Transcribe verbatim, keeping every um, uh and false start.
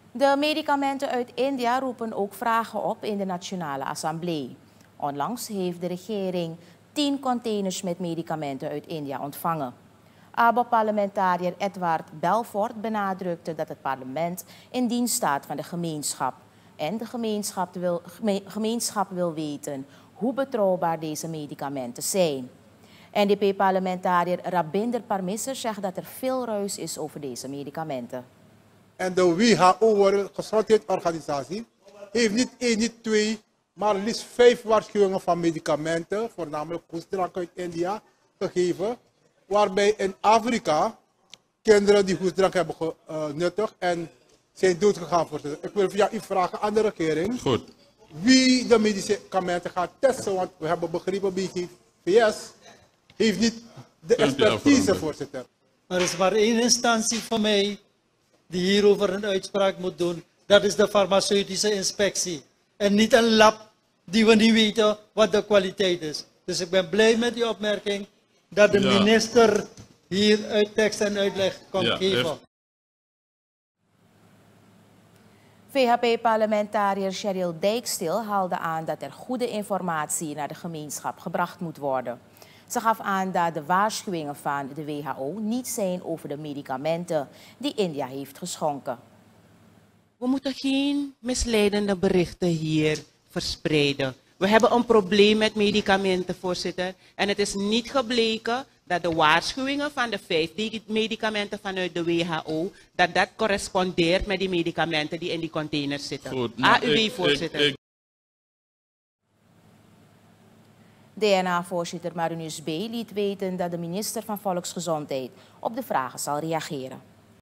De medicamenten uit India roepen ook vragen op in de Nationale Assemblée. Onlangs heeft de regering tien containers met medicamenten uit India ontvangen. A B O-parlementariër Edward Belfort benadrukte dat het parlement in dienst staat van de gemeenschap. En de gemeenschap wil, geme, gemeenschap wil weten hoe betrouwbaar deze medicamenten zijn. N D P-parlementariër Rabinder Parmisser zegt dat er veel ruis is over deze medicamenten. En de W H O, Wereldgezondheidsorganisatie, heeft niet één, niet twee, maar liefst vijf waarschuwingen van medicamenten, voornamelijk hoestdrank uit India, gegeven. Waarbij in Afrika kinderen die hoestdrank hebben genuttigd en zijn doodgegaan. Voorzitter. Ik wil via u vragen aan de regering. Goed. Wie de medicamenten gaat testen, want we hebben begrepen bij G V S heeft niet de expertise, voorzitter. Er is maar één instantie van mij die hierover een uitspraak moet doen. Dat is de farmaceutische inspectie. En niet een lab die we niet weten wat de kwaliteit is. Dus ik ben blij met die opmerking dat de ja. minister hier uit tekst en uitleg kan ja, geven. Heeft... V H P-parlementariër Cheryl Dijkstil haalde aan dat er goede informatie naar de gemeenschap gebracht moet worden. Ze gaf aan dat de waarschuwingen van de W H O niet zijn over de medicamenten die India heeft geschonken. We moeten geen misleidende berichten hier verspreiden. We hebben een probleem met medicamenten, voorzitter. En het is niet gebleken dat de waarschuwingen van de vijf medicamenten vanuit de W H O, dat dat correspondeert met die medicamenten die in die containers zitten. Goed, nou, A U W, voorzitter. Ik, ik, ik... D N A-voorzitter Marinus B. liet weten dat de minister van Volksgezondheid op de vragen zal reageren.